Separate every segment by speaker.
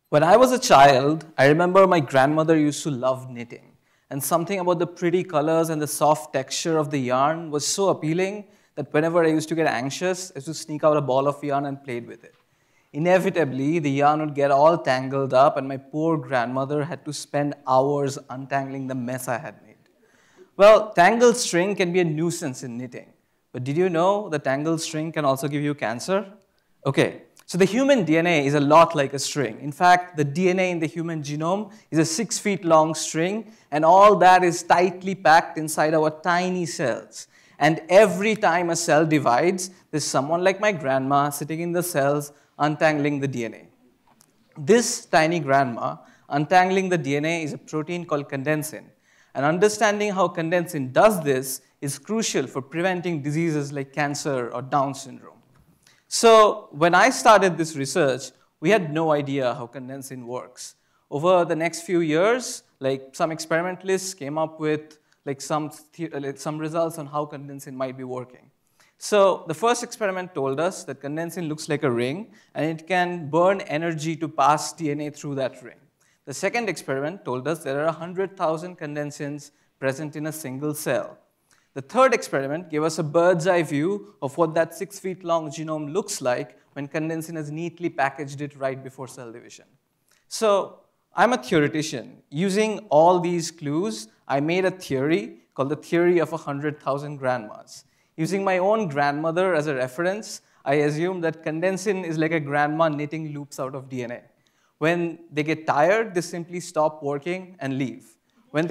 Speaker 1: When I was a child, I remember my grandmother used to love knitting. And something about the pretty colors and the soft texture of the yarn was so appealing that whenever I used to get anxious, I used to sneak out a ball of yarn and played with it. Inevitably, the yarn would get all tangled up, and my poor grandmother had to spend hours untangling the mess I had made. Well, tangled string can be a nuisance in knitting. But did you know the tangled string can also give you cancer? Okay, so the human DNA is a lot like a string. In fact, the DNA in the human genome is a 6 feet long string, and all that is tightly packed inside our tiny cells. And every time a cell divides, there's someone like my grandma sitting in the cells untangling the DNA. This tiny grandma untangling the DNA is a protein called condensin. And understanding how condensin does this is crucial for preventing diseases like cancer or Down syndrome. So when I started this research, we had no idea how condensin works. Over the next few years, some experimentalists came up with some results on how condensin might be working. So the first experiment told us that condensin looks like a ring, and it can burn energy to pass DNA through that ring. The second experiment told us there are 100,000 condensins present in a single cell. The third experiment gave us a bird's eye view of what that 6 feet long genome looks like when condensin has neatly packaged it right before cell division. So I'm a theoretician. Using all these clues, I made a theory called the theory of 100,000 grandmas. Using my own grandmother as a reference, I assumed that condensin is like a grandma knitting loops out of DNA. When they get tired, they simply stop working and leave. When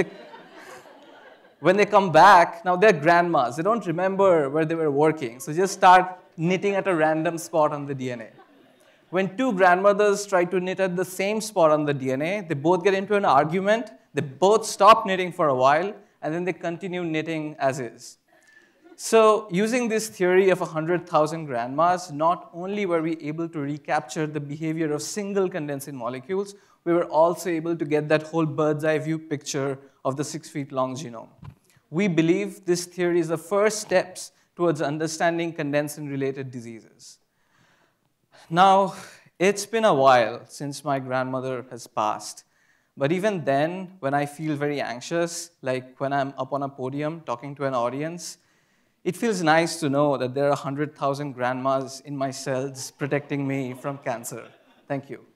Speaker 1: they come back, now they're grandmas. They don't remember where they were working, so just start knitting at a random spot on the DNA. When two grandmothers try to knit at the same spot on the DNA, they both get into an argument, they both stop knitting for a while, and then they continue knitting as is. So using this theory of 100,000 grandmas, not only were we able to recapture the behavior of single condensin molecules, we were also able to get that whole bird's eye view picture of the 6 feet long genome. We believe this theory is the first steps towards understanding condensin-related diseases. Now, it's been a while since my grandmother has passed. But even then, when I feel very anxious, like when I'm up on a podium talking to an audience, it feels nice to know that there are 100,000 grandmas in my cells protecting me from cancer. Thank you.